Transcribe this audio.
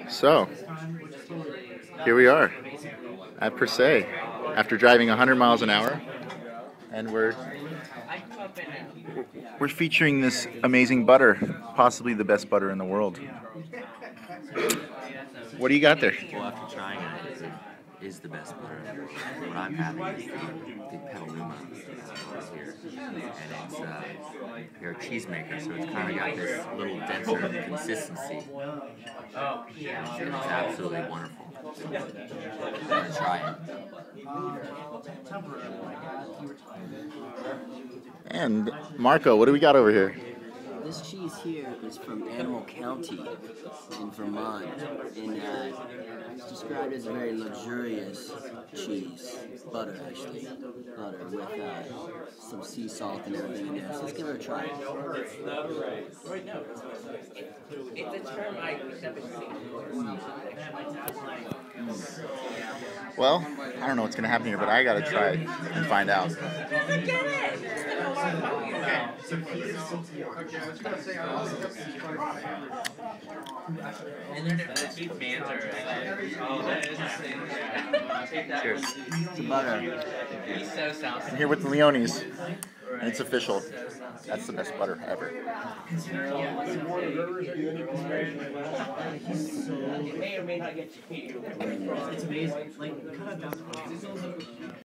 So, here we are at Per Se after driving 100 miles an hour, and we're featuring this amazing butter, possibly the best butter in the world. What do you got there? Well, after trying it, it is the best butter in the world. What I'm having is the Petaluma here, and it's they're a cheesemaker, so it's kind of got this little denser consistency. It's absolutely wonderful. I'm gonna try it. And Marco, what do we got over here? This cheese here is from Animal County in Vermont, and it's described as a very luxurious cheese, butter actually, butter with some sea salt and everything in there. So let's give it a try. It's a term I never Well, I don't know what's gonna happen here, but I gotta try it and find out. Cheers. It's butter. I'm here with the Leones, and it's official. That's the best butter ever. It may or may not get you. It's amazing.